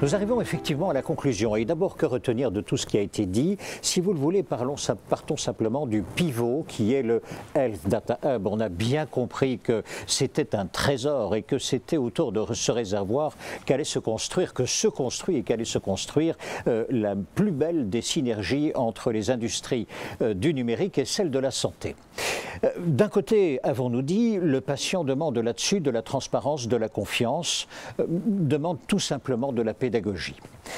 Nous arrivons effectivement à la conclusion. Et d'abord, que retenir de tout ce qui a été dit? Si vous le voulez, partons simplement du pivot qui est le Health Data Hub. On a bien compris que c'était un trésor et que c'était autour de ce réservoir qu'allait se construire, et qu'allait se construire la plus belle des synergies entre les industries du numérique et celle de la santé. D'un côté, avons-nous dit, le patient demande là-dessus de la transparence, de la confiance, demande tout simplement de la pédagogie.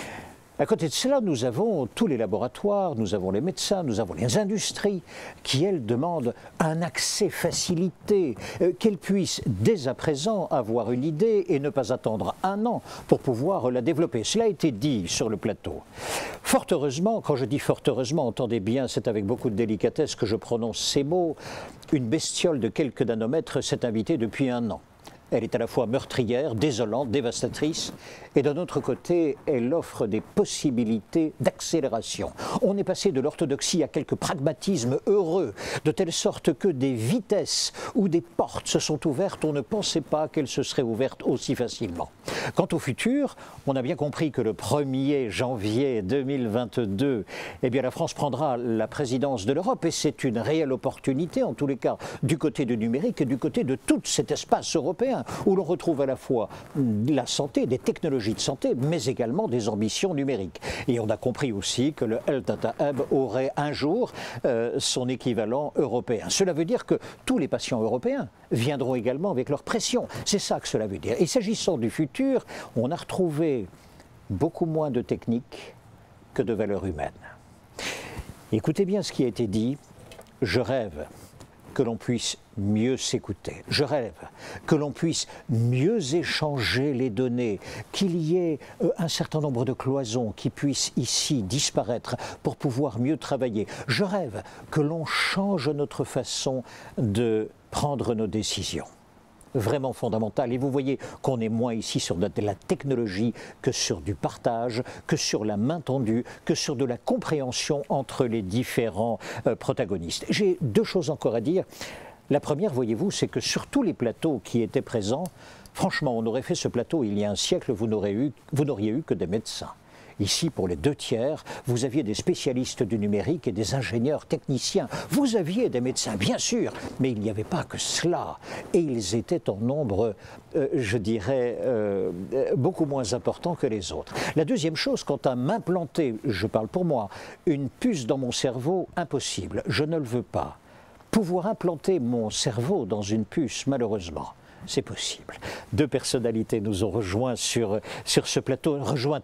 À côté de cela, nous avons tous les laboratoires, nous avons les médecins, nous avons les industries qui, elles, demandent un accès facilité, qu'elles puissent dès à présent avoir une idée et ne pas attendre un an pour pouvoir la développer. Cela a été dit sur le plateau. Fort heureusement, quand je dis fort heureusement, entendez bien, c'est avec beaucoup de délicatesse que je prononce ces mots, une bestiole de quelques nanomètres s'est invitée depuis un an. Elle est à la fois meurtrière, désolante, dévastatrice, et d'un autre côté, elle offre des possibilités d'accélération. On est passé de l'orthodoxie à quelques pragmatismes heureux, de telle sorte que des vitesses ou des portes se sont ouvertes, on ne pensait pas qu'elles se seraient ouvertes aussi facilement. Quant au futur, on a bien compris que le 1er janvier 2022, eh bien, la France prendra la présidence de l'Europe, et c'est une réelle opportunité, en tous les cas, du côté du numérique et du côté de tout cet espace européen, où l'on retrouve à la fois la santé, des technologies de santé, mais également des ambitions numériques. Et on a compris aussi que le Health Data Hub aurait un jour son équivalent européen. Cela veut dire que tous les patients européens viendront également avec leur pression. C'est ça que cela veut dire. Et s'agissant du futur, on a retrouvé beaucoup moins de technique que de valeurs humaines. Écoutez bien ce qui a été dit. Je rêve que l'on puisse mieux s'écouter. Je rêve que l'on puisse mieux échanger les données, qu'il y ait un certain nombre de cloisons qui puissent ici disparaître pour pouvoir mieux travailler. Je rêve que l'on change notre façon de prendre nos décisions. Vraiment fondamental. Et vous voyez qu'on est moins ici sur de la technologie que sur du partage, que sur la main tendue, que sur de la compréhension entre les différents protagonistes. J'ai deux choses encore à dire. La première, voyez-vous, c'est que sur tous les plateaux qui étaient présents, franchement, on aurait fait ce plateau il y a un siècle, vous n'auriez eu que des médecins. Ici, pour les 2/3, vous aviez des spécialistes du numérique et des ingénieurs techniciens. Vous aviez des médecins, bien sûr, mais il n'y avait pas que cela. Et ils étaient en nombre, je dirais, beaucoup moins important que les autres. La deuxième chose, quant à m'implanter, je parle pour moi, une puce dans mon cerveau, impossible. Je ne le veux pas. Pouvoir implanter mon cerveau dans une puce, malheureusement, c'est possible. Deux personnalités nous ont rejointes sur ce plateau.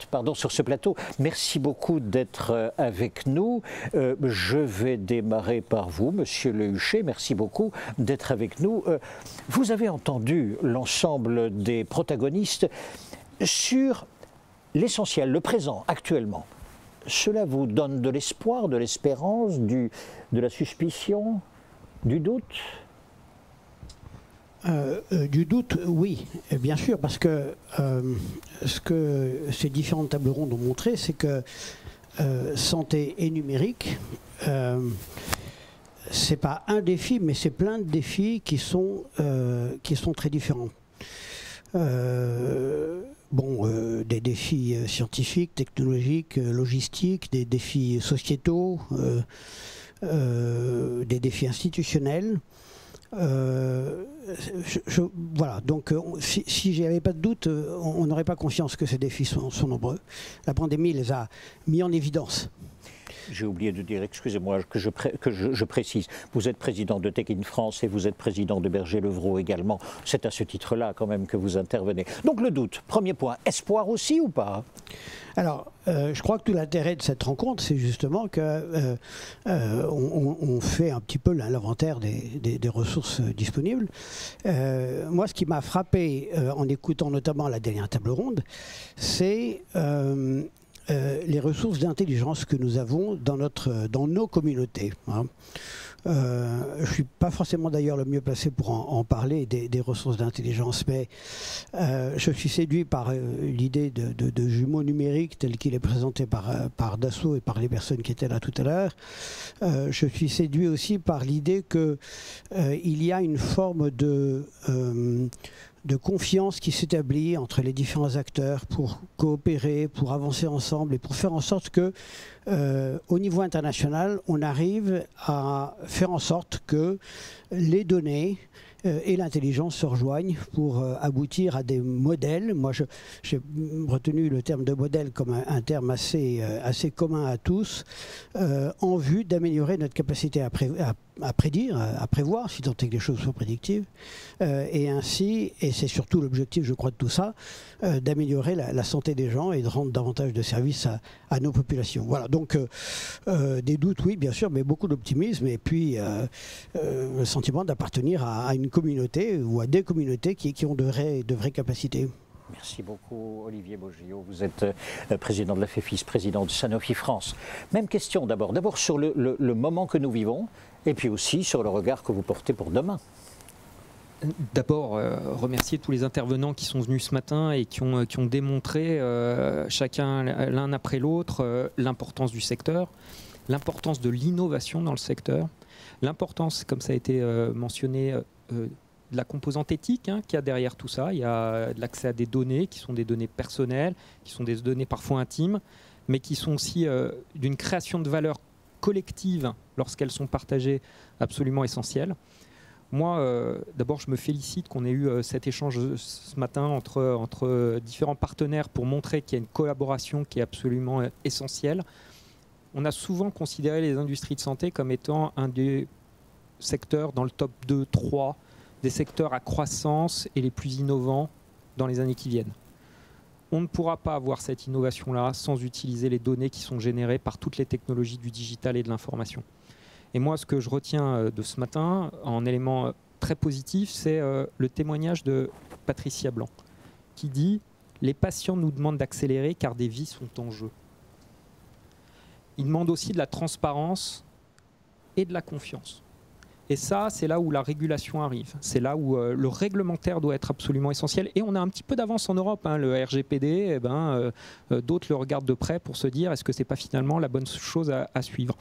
Merci beaucoup d'être avec nous. Je vais démarrer par vous, Monsieur Le Huchet. Merci beaucoup d'être avec nous. Vous avez entendu l'ensemble des protagonistes sur l'essentiel, le présent, actuellement. Cela vous donne de l'espoir, de l'espérance, de la suspicion, du doute ? Du doute, oui, bien sûr, parce que ce que ces différentes tables rondes ont montré, c'est que santé et numérique, c'est pas un défi, mais c'est plein de défis qui sont très différents. Des défis scientifiques, technologiques, logistiques, des défis sociétaux, des défis institutionnels. Voilà, donc si j'y avais pas de doute, on n'aurait pas conscience que ces défis sont nombreux. La pandémie les a mis en évidence. J'ai oublié de dire, excusez-moi, que je précise, vous êtes président de Tech in France et vous êtes président de Berger-Levrault également. C'est à ce titre-là quand même que vous intervenez. Donc le doute, premier point, espoir aussi ou pas ? Alors, je crois que tout l'intérêt de cette rencontre, c'est justement qu'on fait un petit peu l'inventaire des ressources disponibles. Moi, ce qui m'a frappé en écoutant notamment la dernière table ronde, c'est les ressources d'intelligence que nous avons dans nos communautés. Hein. Je ne suis pas forcément d'ailleurs le mieux placé pour en parler des ressources d'intelligence, mais je suis séduit par l'idée de jumeaux numériques tel qu'il est présenté par Dassault et par les personnes qui étaient là tout à l'heure. Je suis séduit aussi par l'idée qu'il y a une forme de confiance qui s'établit entre les différents acteurs pour coopérer, pour avancer ensemble et pour faire en sorte que, au niveau international, on arrive à faire en sorte que les données et l'intelligence se rejoignent pour aboutir à des modèles. Moi, j'ai retenu le terme de modèle comme un terme assez commun à tous, en vue d'améliorer notre capacité à prédire, à prévoir, si tant est que les choses soient prédictives, et ainsi, et c'est surtout l'objectif, je crois, de tout ça, d'améliorer la santé des gens et de rendre davantage de services à nos populations. Voilà, donc des doutes, oui, bien sûr, mais beaucoup d'optimisme, et puis le sentiment d'appartenir à une communauté ou à des communautés qui ont de vraies capacités. Merci beaucoup Olivier Boggio, vous êtes président de la FEFIS, président de Sanofi France. Même question d'abord sur le moment que nous vivons et puis aussi sur le regard que vous portez pour demain. D'abord, remercier tous les intervenants qui sont venus ce matin et qui ont démontré, chacun l'un après l'autre, l'importance du secteur, l'importance de l'innovation dans le secteur, l'importance, comme ça a été mentionné, de la composante éthique qu'il y a derrière tout ça. Il y a de l'accès à des données qui sont des données personnelles, qui sont des données parfois intimes, mais qui sont aussi d'une création de valeur collective lorsqu'elles sont partagées absolument essentielles. Moi, d'abord, je me félicite qu'on ait eu cet échange ce matin entre différents partenaires pour montrer qu'il y a une collaboration qui est absolument essentielle. On a souvent considéré les industries de santé comme étant un des secteurs dans le top 2, 3, des secteurs à croissance et les plus innovants dans les années qui viennent. On ne pourra pas avoir cette innovation-là sans utiliser les données qui sont générées par toutes les technologies du digital et de l'information. Et moi, ce que je retiens de ce matin, en élément très positif, c'est le témoignage de Patricia Blanc, qui dit « Les patients nous demandent d'accélérer car des vies sont en jeu ». Ils demandent aussi de la transparence et de la confiance. Et ça, c'est là où la régulation arrive. C'est là où le réglementaire doit être absolument essentiel. Et on a un petit peu d'avance en Europe. Le RGPD, d'autres le regardent de près pour se dire est-ce que ce n'est pas finalement la bonne chose à suivre.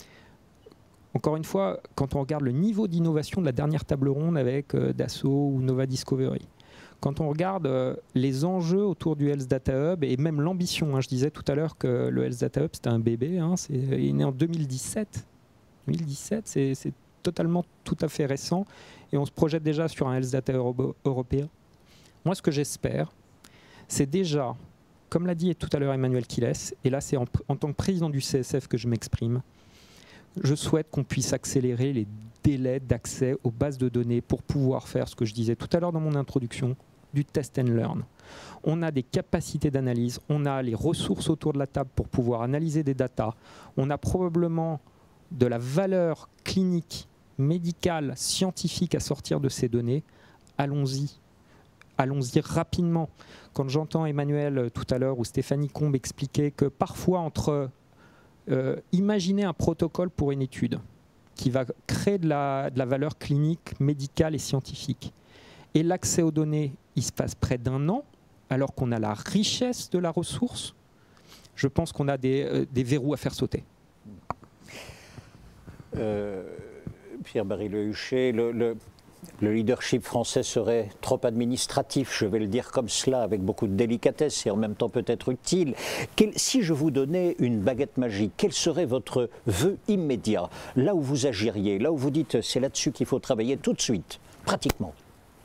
Encore une fois, quand on regarde le niveau d'innovation de la dernière table ronde avec Dassault ou Nova Discovery, quand on regarde les enjeux autour du Health Data Hub et même l'ambition, je disais tout à l'heure que le Health Data Hub c'était un bébé, il est né en 2017. 2017, c'est totalement tout à fait récent et on se projette déjà sur un Health Data européen. Moi, ce que j'espère, c'est déjà, comme l'a dit tout à l'heure Emmanuel Quiles, et là c'est en tant que président du CSF que je m'exprime, je souhaite qu'on puisse accélérer les délais d'accès aux bases de données pour pouvoir faire ce que je disais tout à l'heure dans mon introduction, du test and learn. On a des capacités d'analyse, on a les ressources autour de la table pour pouvoir analyser des datas, on a probablement de la valeur clinique, médicale, scientifique à sortir de ces données. Allons-y. Allons-y rapidement. Quand j'entends Emmanuel tout à l'heure ou Stéphanie Combe expliquer que parfois entre imaginer un protocole pour une étude qui va créer de la valeur clinique, médicale et scientifique, et l'accès aux données, il se passe près d'1 an, alors qu'on a la richesse de la ressource, je pense qu'on a des verrous à faire sauter. Pierre-Barry Lehuchet, le leadership français serait trop administratif, je vais le dire comme cela, avec beaucoup de délicatesse et en même temps peut-être utile. Si je vous donnais une baguette magique, quel serait votre vœu immédiat, là où vous agiriez, là où vous dites c'est là-dessus qu'il faut travailler tout de suite, pratiquement?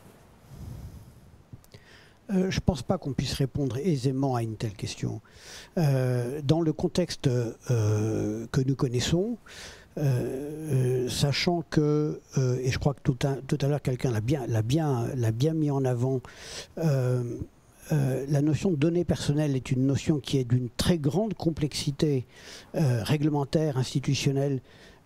Je ne pense pas qu'on puisse répondre aisément à une telle question. Dans le contexte que nous connaissons, sachant que, et je crois que tout à l'heure quelqu'un l'a bien mis en avant, la notion de données personnelles est une notion qui est d'une très grande complexité réglementaire, institutionnelle,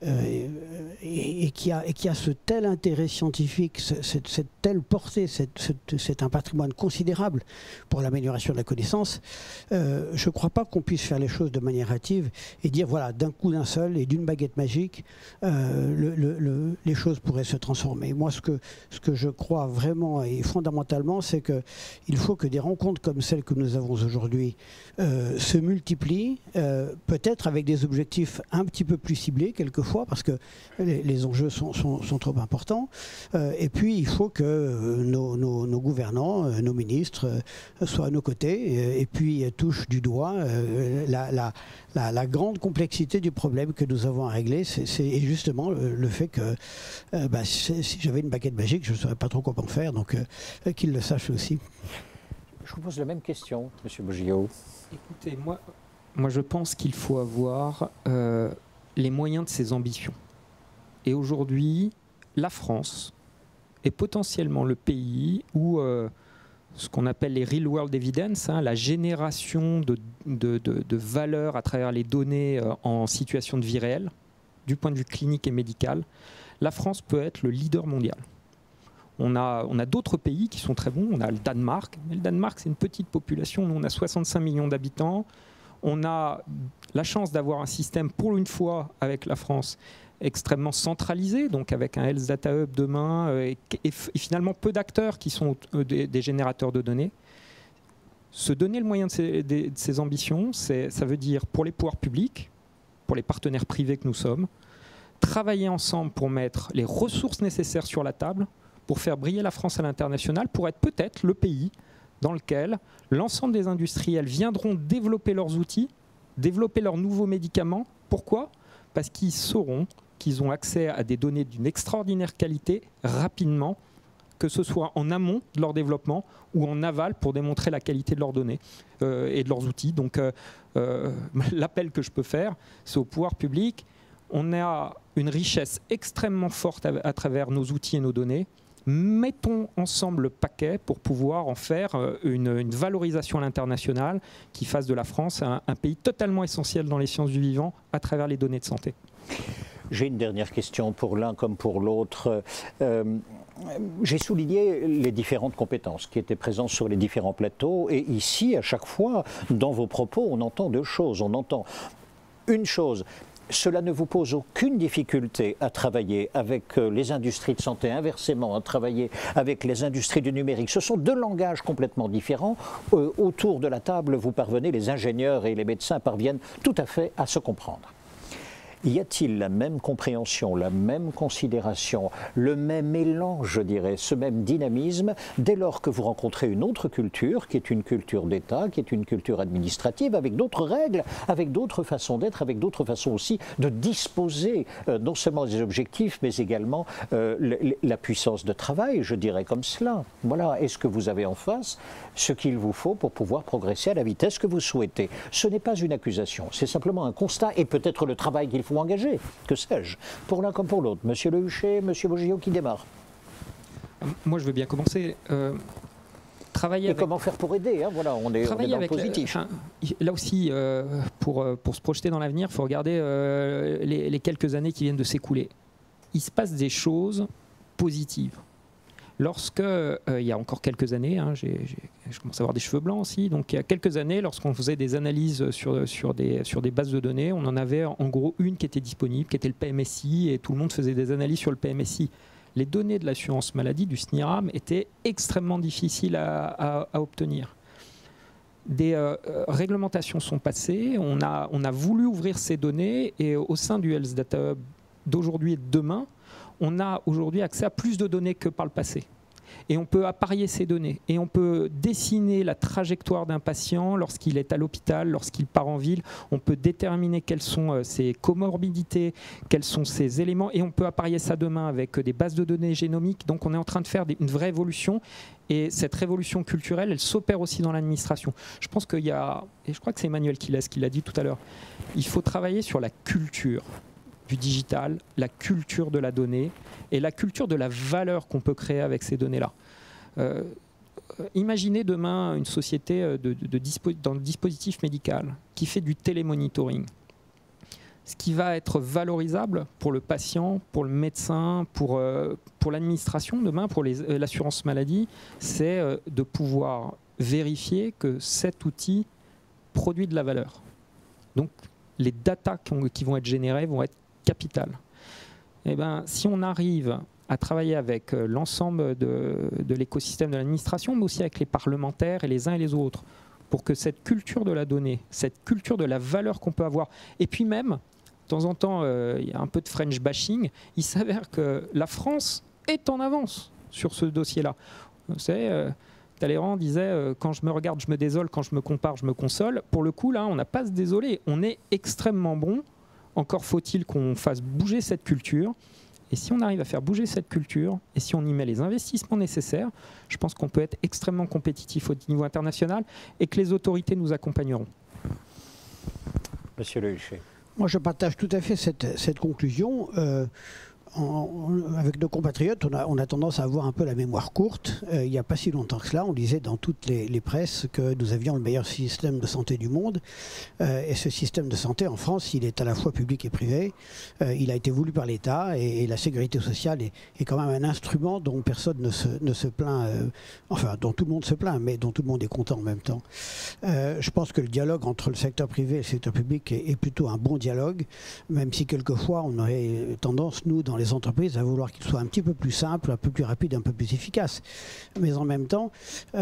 et qui a ce tel intérêt scientifique, cette telle portée, c'est un patrimoine considérable pour l'amélioration de la connaissance. Je ne crois pas qu'on puisse faire les choses de manière hâtive et dire voilà, d'un coup d'un seul et d'une baguette magique, les choses pourraient se transformer. Moi, ce que je crois vraiment et fondamentalement, c'est qu'il faut que des rencontres comme celles que nous avons aujourd'hui se multiplient, peut-être avec des objectifs un petit peu plus ciblés quelquefois, fois parce que les enjeux sont trop importants. Et puis il faut que nos gouvernants, nos ministres soient à nos côtés et puis touchent du doigt la grande complexité du problème que nous avons à régler. C'est justement le fait que si j'avais une baguette magique, je ne saurais pas trop comment faire, donc qu'ils le sachent aussi. Je vous pose la même question, M. Boggio. Écoutez, moi je pense qu'il faut avoir les moyens de ses ambitions. Et aujourd'hui, la France est potentiellement le pays où ce qu'on appelle les real world evidence, la génération de valeur à travers les données en situation de vie réelle, du point de vue clinique et médical, la France peut être le leader mondial. On a d'autres pays qui sont très bons. On a le Danemark. Mais le Danemark, c'est une petite population. Nous, on a 65 millions d'habitants. On a la chance d'avoir un système, pour une fois, avec la France, extrêmement centralisé, donc avec un Health Data Hub demain, et finalement peu d'acteurs qui sont des générateurs de données. Se donner le moyen de ses ambitions, ça veut dire, pour les pouvoirs publics, pour les partenaires privés que nous sommes, travailler ensemble pour mettre les ressources nécessaires sur la table, pour faire briller la France à l'international, pour être peut-être le pays dans lequel l'ensemble des industriels viendront développer leurs outils, développer leurs nouveaux médicaments. Pourquoi ? Parce qu'ils sauront qu'ils ont accès à des données d'une extraordinaire qualité rapidement, que ce soit en amont de leur développement ou en aval pour démontrer la qualité de leurs données et de leurs outils. Donc l'appel que je peux faire, c'est au pouvoir public. On a une richesse extrêmement forte à travers nos outils et nos données. Mettons ensemble le paquet pour pouvoir en faire une valorisation à l'international qui fasse de la France un pays totalement essentiel dans les sciences du vivant à travers les données de santé. J'ai une dernière question pour l'un comme pour l'autre. J'ai souligné les différentes compétences qui étaient présentes sur les différents plateaux et ici, à chaque fois, dans vos propos, on entend deux choses. On entend une chose. Cela ne vous pose aucune difficulté à travailler avec les industries de santé, inversement, à travailler avec les industries du numérique. Ce sont deux langages complètement différents. Autour de la table, vous parvenez, les ingénieurs et les médecins parviennent tout à fait à se comprendre. Y a-t-il la même compréhension, la même considération, le même élan, je dirais, ce même dynamisme, dès lors que vous rencontrez une autre culture, qui est une culture d'État, qui est une culture administrative, avec d'autres règles, avec d'autres façons d'être, avec d'autres façons aussi de disposer non seulement des objectifs, mais également la puissance de travail, je dirais comme cela. Voilà, est-ce que vous avez en face ce qu'il vous faut pour pouvoir progresser à la vitesse que vous souhaitez? Ce n'est pas une accusation, c'est simplement un constat et peut-être le travail qu'il faut engager, que sais-je, pour l'un comme pour l'autre. Monsieur Le Huchet, Monsieur Boggio, qui démarre? Moi, je veux bien commencer. Travailler et comment faire pour aider, hein, voilà, on est dans le positif. Là aussi, pour se projeter dans l'avenir, il faut regarder les quelques années qui viennent de s'écouler. Il se passe des choses positives. Lorsque, il y a encore quelques années, je commence à avoir des cheveux blancs aussi, donc il y a quelques années, lorsqu'on faisait des analyses sur des bases de données, on en avait en gros une qui était disponible, qui était le PMSI, et tout le monde faisait des analyses sur le PMSI. Les données de l'assurance maladie, du SNIRAM, étaient extrêmement difficiles à obtenir. Des réglementations sont passées, on a voulu ouvrir ces données, et au sein du Health Data Hub d'aujourd'hui et de demain, on a aujourd'hui accès à plus de données que par le passé. Et on peut apparier ces données. Et on peut dessiner la trajectoire d'un patient lorsqu'il est à l'hôpital, lorsqu'il part en ville. On peut déterminer quelles sont ses comorbidités, quels sont ses éléments. Et on peut apparier ça demain avec des bases de données génomiques. Donc on est en train de faire une vraie évolution. Et cette révolution culturelle, elle s'opère aussi dans l'administration. Je pense qu'il y a, et je crois que c'est Emmanuel Quilès qui l'a dit tout à l'heure, il faut travailler sur la culture du digital, la culture de la donnée et la culture de la valeur qu'on peut créer avec ces données-là. Imaginez demain une société dans le dispositif médical qui fait du télémonitoring. Ce qui va être valorisable pour le patient, pour le médecin, pour l'administration demain, pour l'assurance maladie, c'est de pouvoir vérifier que cet outil produit de la valeur. Donc les datas qui vont être générées vont être capitales. Eh ben, si on arrive à travailler avec l'ensemble de l'écosystème de l'administration, mais aussi avec les parlementaires et les uns et les autres, pour que cette culture de la donnée, cette culture de la valeur qu'on peut avoir, et puis même temps en temps, il y a un peu de French bashing. Il s'avère que la France est en avance sur ce dossier-là. Vous savez, Talleyrand disait quand je me regarde, je me désole, quand je me compare, je me console. Pour le coup, là, on n'a pas à se désoler. On est extrêmement bon. Encore faut-il qu'on fasse bouger cette culture. Et si on arrive à faire bouger cette culture, et si on y met les investissements nécessaires, je pense qu'on peut être extrêmement compétitif au niveau international et que les autorités nous accompagneront. Monsieur Le Huchet. Moi, je partage tout à fait cette conclusion. Avec nos compatriotes, on a tendance à avoir un peu la mémoire courte. Il n'y a pas si longtemps que cela, on lisait dans toutes les presses que nous avions le meilleur système de santé du monde. Et ce système de santé en France, il est à la fois public et privé. Il a été voulu par l'État et la sécurité sociale est quand même un instrument dont personne ne se plaint, enfin dont tout le monde se plaint, mais dont tout le monde est content en même temps. Je pense que le dialogue entre le secteur privé et le secteur public est plutôt un bon dialogue, même si quelquefois on aurait tendance, nous, dans les entreprises, à vouloir qu'il soit un petit peu plus simple, un peu plus rapide, un peu plus efficace. Mais en même temps,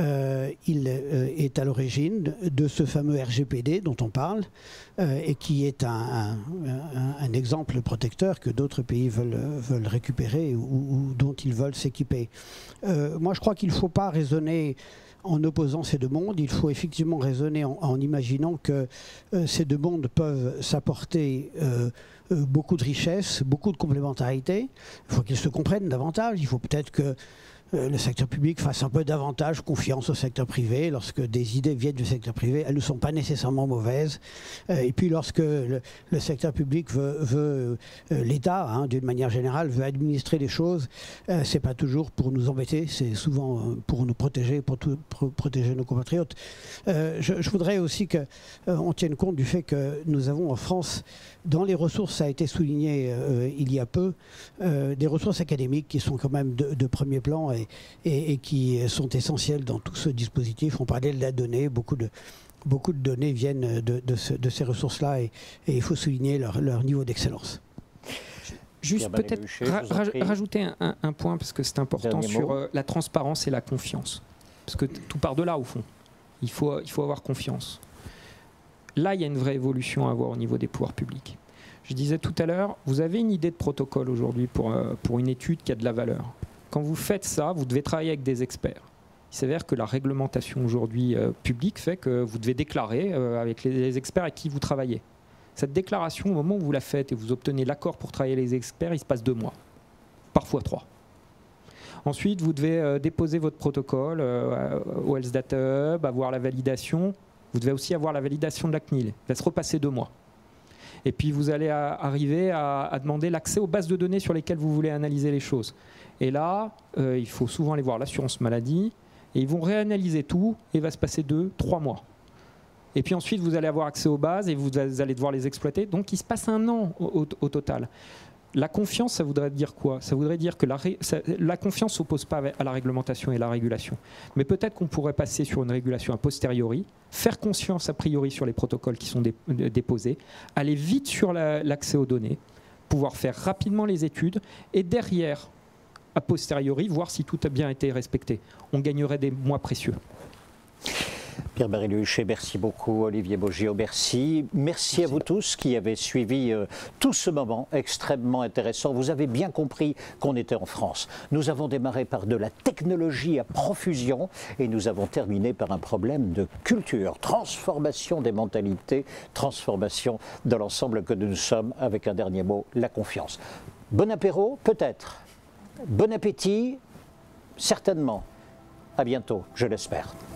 il est à l'origine de ce fameux RGPD dont on parle et qui est un exemple protecteur que d'autres pays veulent récupérer ou dont ils veulent s'équiper. Moi, je crois qu'il ne faut pas raisonner en opposant ces deux mondes. Il faut effectivement raisonner en imaginant que ces deux mondes peuvent s'apporter beaucoup de richesses, beaucoup de complémentarité. Il faut qu'ils se comprennent davantage. Il faut peut-être que le secteur public fasse un peu davantage confiance au secteur privé. Lorsque des idées viennent du secteur privé, elles ne sont pas nécessairement mauvaises. Et puis lorsque le secteur public veut l'État, hein, d'une manière générale, veut administrer les choses, c'est pas toujours pour nous embêter, c'est souvent pour nous protéger, pour protéger nos compatriotes. Je voudrais aussi qu'on tienne compte du fait que nous avons en France, dans les ressources, ça a été souligné il y a peu, des ressources académiques qui sont quand même de premier plan et qui sont essentielles dans tout ce dispositif. On parlait de la donnée, beaucoup de données viennent de ces ressources-là et il faut souligner leur niveau d'excellence. Juste peut-être rajouter un point, parce que c'est important, sur la transparence et la confiance. Parce que tout part de là, au fond. Il faut avoir confiance. Là, il y a une vraie évolution à avoir au niveau des pouvoirs publics. Je disais tout à l'heure, vous avez une idée de protocole aujourd'hui pour une étude qui a de la valeur. Quand vous faites ça, vous devez travailler avec des experts. Il s'avère que la réglementation aujourd'hui publique fait que vous devez déclarer avec les experts avec qui vous travaillez. Cette déclaration, au moment où vous la faites et vous obtenez l'accord pour travailler avec les experts, il se passe 2 mois, parfois 3. Ensuite, vous devez déposer votre protocole au Health Data Hub, avoir la validation. Vous devez aussi avoir la validation de la CNIL. Il va se repasser 2 mois. Et puis vous allez arriver à demander l'accès aux bases de données sur lesquelles vous voulez analyser les choses. Et là, il faut souvent aller voir l'assurance maladie, et ils vont réanalyser tout, et il va se passer 2-3 mois. Et puis ensuite, vous allez avoir accès aux bases, et vous allez devoir les exploiter. Donc il se passe 1 an au total. La confiance, ça voudrait dire quoi? Ça voudrait dire que la confiance ne s'oppose pas à la réglementation et la régulation. Mais peut-être qu'on pourrait passer sur une régulation a posteriori, faire confiance a priori sur les protocoles qui sont déposés, aller vite sur l'accès aux données, pouvoir faire rapidement les études, et derrière, a posteriori, voir si tout a bien été respecté. On gagnerait des mois précieux. Pierre-Barry Le Huchet, merci beaucoup. Olivier Boggio, merci. Merci à vous tous qui avez suivi tout ce moment extrêmement intéressant. Vous avez bien compris qu'on était en France. Nous avons démarré par de la technologie à profusion et nous avons terminé par un problème de culture, transformation des mentalités, transformation de l'ensemble que nous sommes, avec un dernier mot, la confiance. Bon apéro, peut-être. Bon appétit, certainement. À bientôt, je l'espère.